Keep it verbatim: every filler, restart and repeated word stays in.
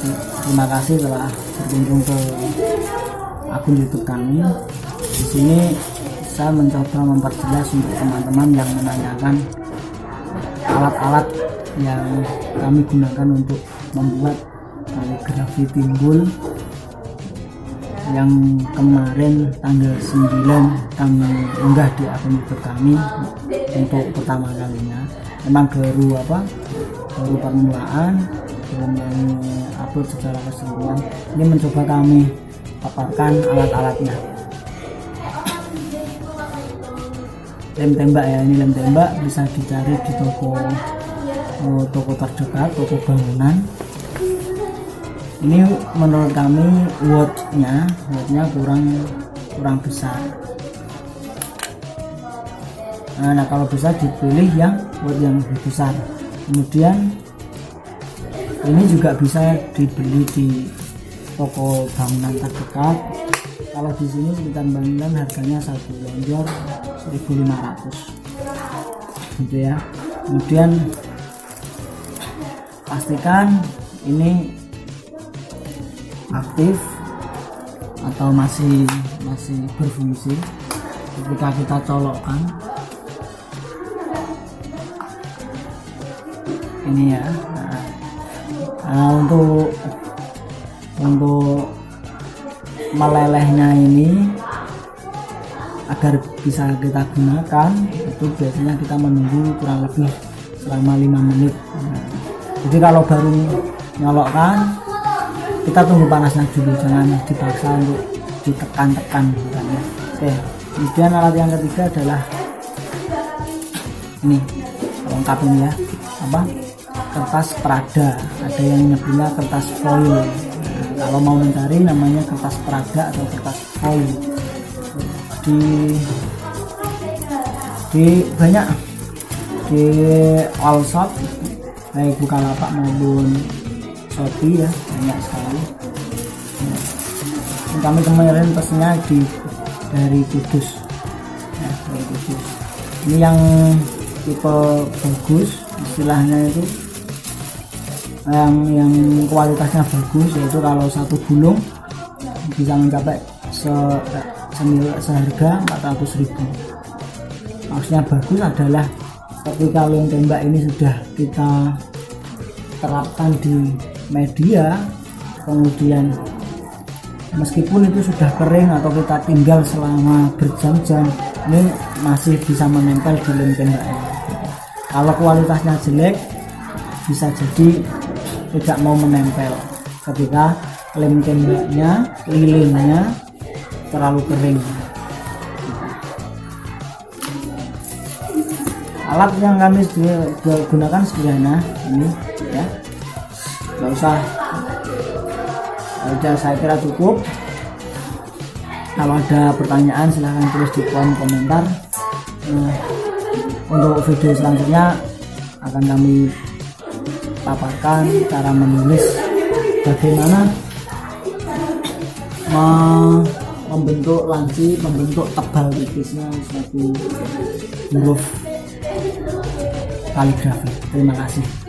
Terima kasih telah berkunjung ke akun YouTube kami. Di sini saya mencoba memperjelas untuk teman-teman yang menanyakan alat-alat yang kami gunakan untuk membuat kaligrafi timbul yang kemarin tanggal sembilan kami unggah di akun YouTube kami untuk pertama kalinya. Memang baru apa baru permulaan, belum kami upload secara keseluruhan. Ini mencoba kami paparkan alat-alatnya. Lem tembak ya, ini lem tembak bisa dicari di toko oh, toko terdekat, toko bangunan. Ini menurut kami wattnya wattnya kurang kurang besar. Nah, nah kalau bisa dipilih yang watt yang lebih besar. Kemudian ini juga bisa dibeli di toko bangunan terdekat. Kalau di sini sekitar bangunan harganya satu lonjor seribu lima ratus gitu ya. Kemudian pastikan ini aktif atau masih masih berfungsi ketika kita colokkan ini ya. Nah, nah untuk untuk melelehnya ini agar bisa kita gunakan itu biasanya kita menunggu kurang lebih selama lima menit. Nah, jadi kalau baru nyolokkan kita tunggu panasnya dulu, jangan dipaksa untuk ditekan-tekan misalnya. Oke, kemudian alat yang ketiga adalah ini lengkap ini ya, apa kertas Prada, ada yang nyebutnya kertas foil. Nah, kalau mau mencari namanya kertas Prada atau kertas foil di di banyak di all shop baik Bukalapak maupun Shopee ya, banyak sekali. Nah, kami kemarin pesennya di dari Kudus ya, dari Kudus. Ini yang tipe bagus, istilahnya itu yang yang kualitasnya bagus, yaitu kalau satu gulung bisa mencapai se, senilai seharga empat ratus ribu. Maksudnya bagus adalah ketika lem tembak ini sudah kita terapkan di media, kemudian meskipun itu sudah kering atau kita tinggal selama berjam-jam, ini masih bisa menempel di lem tembak ini. Kalau kualitasnya jelek bisa jadi tidak mau menempel ketika lem tembaknya, lilinnya terlalu kering. Alat yang kami gunakan sederhana ini ya, nggak usah, udah saya kira cukup. Kalau ada pertanyaan silahkan tulis di kolom komentar. Nah, untuk video selanjutnya akan kami paparkan cara menulis bagaimana membentuk lancip, membentuk tebal tipisnya suatu huruf kaligrafi. Terima kasih.